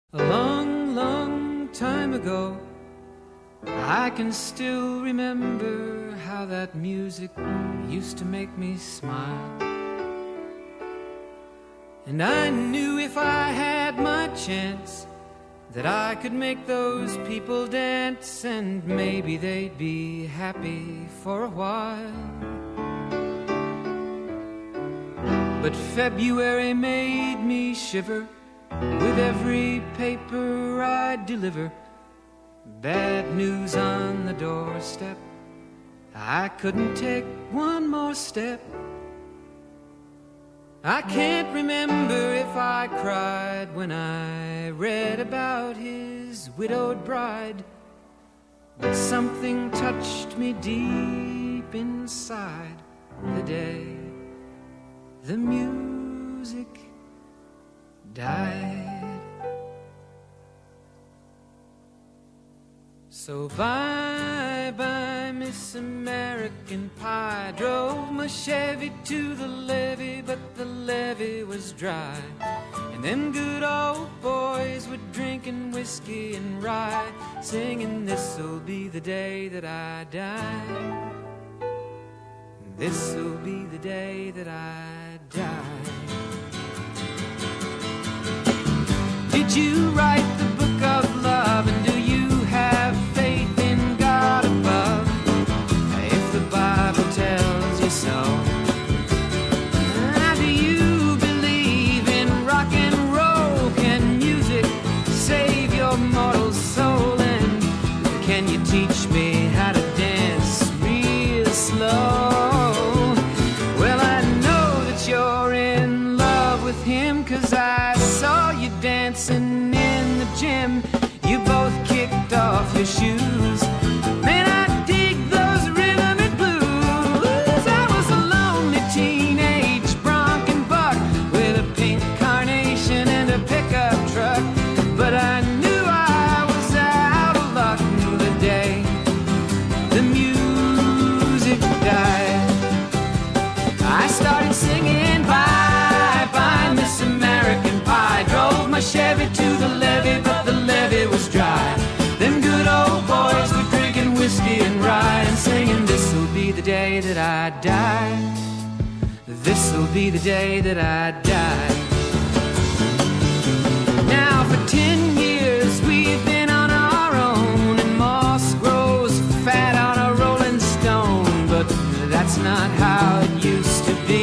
A long, long time ago, I can still remember how that music used to make me smile. And I knew if I had my chance that I could make those people dance, and maybe they'd be happy for a while. But February made me shiver with every paper I deliver. Bad news on the doorstep, I couldn't take one more step. I can't remember if I cried when I read about his widowed bride, but something touched me deep inside the day the music died. So bye-bye, Miss American Pie. Drove my Chevy to the levee, but the levee was dry. And them good old boys were drinking whiskey and rye, singing, this'll be the day that I die. This'll be the day that I die. Did you write the book of love, and do you have faith in God above? If the Bible tells you so. Do you believe in rock and roll? Can music save your mortal soul? And can you teach me how to dance real slow? Well, I know that you're in love with him, 'cause I saw you dancing in the gym. You both kicked off your shoes. Man, I dig those rhythm and blues. I was a lonely teenage bronc and buck with a pink carnation and a pickup truck, but I knew I was out of luck the day the music died. I started singing bye-bye, Miss American Pie. Drove my Chevy to the levee, but the levee was dry. Them good old boys were drinking whiskey and rye, and singing, this'll be the day that I die. This'll be the day that I die. Now for 10 years we've been on our own, and moss grows fat on a rolling stone, but that's not how it used to be.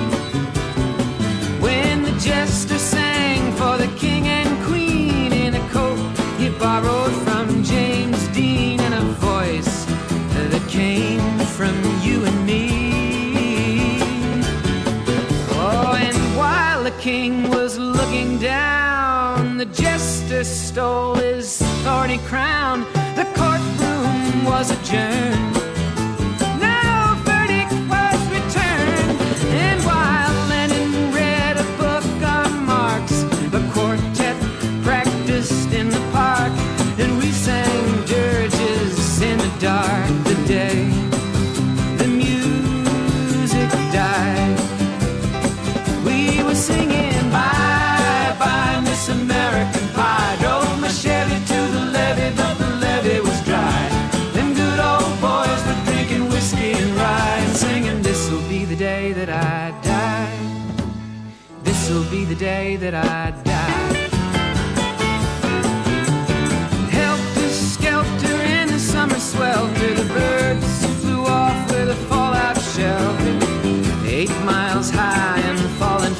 When the jester sang for the king and queen in a coat he borrowed from James Dean, and a voice that came from you and me. Oh, and while the king was looking down, the jester stole his thorny crown. The courtroom was adjourned. No verdict was returned. And while Lenin read a book on Marx, the quartet practiced in the park, and we sang dirges in the dark the day the music died. We were singing bye-bye, Miss American Pie. Drove my Chevy to the levee, but the levee was dry. Them good old boys were drinking whiskey and rye, and singing, this'll be the day that I die. This'll be the day that I die. Helter-skelter in the summer swelter, the birds flew off with a fallout shelter. 8 miles high and falling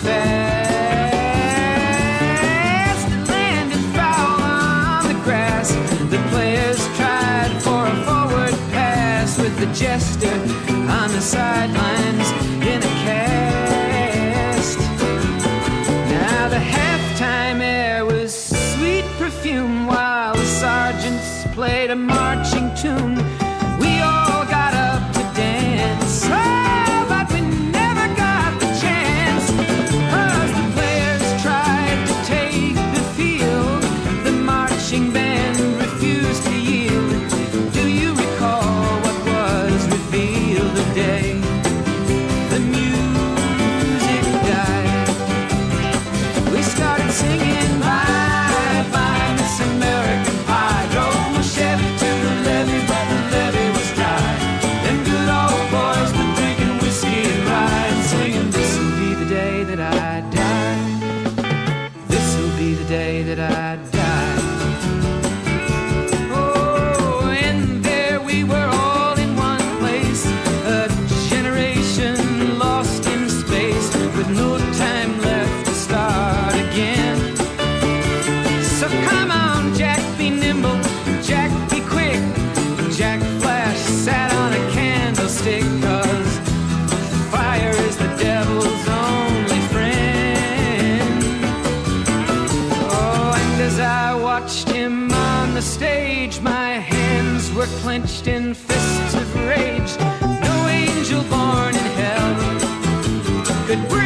fast, it landed foul on the grass. The players tried for a forward pass, with the jester on the sidelines in a cast. Now the halftime air was sweet perfume, while the sergeants played a marching tune. We all got up to dance, oh, but we never got the chance, 'cause the players tried to take the field. The marching band refused to yield. Do you recall what was revealed the day the music died? We started singing bye-bye, the day that I die. Oh, and there we were all in one place, a generation lost in space with no time left to start again. So come on, Jack, be nimble, Jack, be quick. Jack Flash sat on a candlestick, 'cause fire is the devil's only friend. Oh, and as I watched him on the stage, my hands were clenched in fists of rage. No angel born in hell could break